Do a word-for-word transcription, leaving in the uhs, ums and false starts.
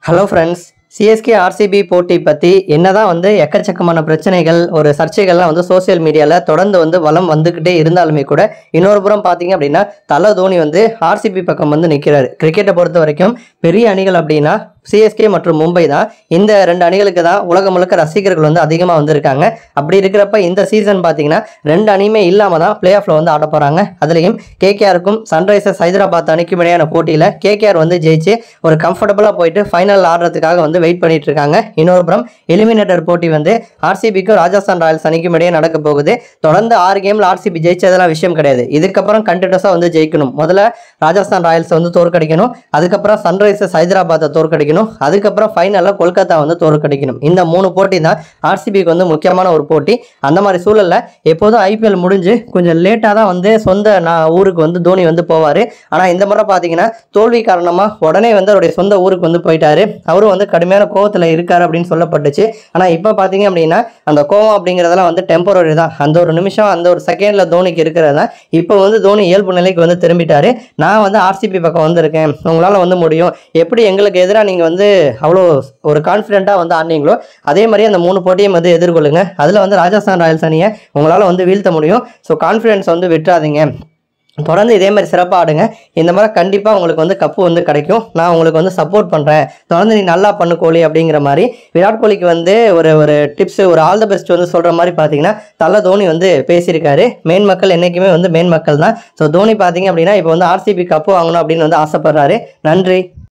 Hello friends, CSK RCB போட்டி பற்றி என்னதான் வந்து எக்கச்சக்கமான பிரச்சனைகள் ஒரு சர்ச்சைகள்லாம் வந்து சோசியல் மீடியாவில் தொடர்ந்து வந்து வலம் வந்துக்கிட்டே இருந்தாலுமே கூட இன்னொரு புறம் பார்த்தீங்க அப்படின்னா தலை தோனி வந்து ஆர்சிபி பக்கம் வந்து நிற்கிறாரு. கிரிக்கெட்டை பொறுத்த வரைக்கும் பெரிய அணிகள் அப்படின்னா சிஎஸ்கே மற்றும் மும்பை தான். இந்த ரெண்டு அணிகளுக்கு தான் உலகம் முழுக்க ரசிகர்கள் வந்து அதிகமாக வந்திருக்காங்க. அப்படி இருக்கிறப்ப இந்த சீசன் பார்த்தீங்கன்னா ரெண்டு அணியுமே இல்லாமல் தான் பிளே ஆஃபில் வந்து ஆட போகிறாங்க. அதுலேயும் கேகேஆருக்கும் சன்ரைசர்ஸ் ஹைதராபாத் அணிக்கும் இடையான போட்டியில் கேகேஆர் வந்து ஜெயிச்சு ஒரு கம்ஃபர்டபுளாக போயிட்டு ஃபைனல் ஆடுறதுக்காக வந்து வெயிட் பண்ணிட்டு இருக்காங்க. இன்னொரு புறம் எலிமினேட்டர் போட்டி வந்து ஆர்சிபிக்கும் ராஜஸ்தான் ராயல்ஸ் அணிக்கும் இடையே நடக்க போகுது. தொடர்ந்து ஆறு கேமில் ஆர்சிபி ஜெயிச்சதெல்லாம் விஷயம் கிடையாது. இதுக்கப்புறம் கண்டினியூஸாக வந்து ஜெயிக்கணும். முதல்ல ராஜஸ்தான் ராயல்ஸ் வந்து தோற்கடிக்கணும், அதுக்கப்புறம் சன்ரைசர்ஸ் ஹைதராபாத்தை தோற்கடிக்கணும், அதுக்கப்புறம் ஃபைனலில் கொல்கத்தா வந்து தோற்கடிக்கணும். இந்த மூணு போட்டி தான் ஆர்சிபிக்கு வந்து முக்கியமான ஒரு போட்டி. அந்த மாதிரி சூழலில் எப்போதும் ஐபிஎல் முடிஞ்சு கொஞ்சம் லேட்டாக தான் வந்து சொந்த நான் ஊருக்கு வந்து தோனி வந்து போவார். ஆனால் இந்த முறை பார்த்தீங்கன்னா தோல்வி காரணமாக உடனே வந்து அவருடைய சொந்த ஊருக்கு வந்து போயிட்டாரு. அவரும் வந்து கடுமையான கோவத்தில் இருக்காரு அப்படின்னு சொல்லப்பட்டுச்சு. ஆனால் இப்போ பார்த்தீங்க அப்படின்னா அந்த கோவம் அப்படிங்கிறதெல்லாம் வந்து டெம்பரரி தான். அந்த ஒரு நிமிஷம் அந்த ஒரு செகண்டில் தோனிக்கு இருக்கிறது தான். இப்போ வந்து தோனி இயல்பு நிலைக்கு வந்து திரும்பிட்டாரு. நான் வந்து ஆர்சிபி பக்கம் வந்திருக்கேன், உங்களால் வந்து முடியும், எப்படி எங்களுக்கு எதிராக நீங்கள் வந்து அவ்வளோ ஒரு கான்ஃபிடென்ட்டாக வந்து ஆடினீங்களோ அதே மாதிரி அந்த மூணு போட்டியும் வந்து எதிர்கொள்ளுங்க. அதில் வந்து ராஜஸ்தான் ராயல்ஸ் அணியை உங்களால் வந்து வீழ்த்த முடியும். ஸோ கான்ஃபிடென்ஸ் வந்து விட்டுறாதீங்க, தொடர்ந்து இதே மாதிரி சிறப்பாக ஆடுங்க. இந்த மாதிரி கண்டிப்பாக உங்களுக்கு வந்து கப்பு வந்து கிடைக்கும், நான் உங்களுக்கு வந்து சப்போர்ட் பண்ணுறேன், தொடர்ந்து நீ நல்லா பண்ணு கோலி அப்படிங்கிற மாதிரி விராட் கோலிக்கு வந்து ஒரு ஒரு டிப்ஸ் ஒரு ஆல் த பெஸ்ட் வந்து சொல்கிற மாதிரி பார்த்தீங்கன்னா தலை தோனி வந்து பேசியிருக்காரு. மெயின் மக்கள் என்றைக்குமே வந்து மெயின் மக்கள் தான். ஸோ தோனி பார்த்தீங்க அப்படின்னா இப்போ வந்து ஆர்சிபி கப்பு வாங்கணும் அப்படின்னு வந்து ஆசைப்படுறாரு. நன்றி.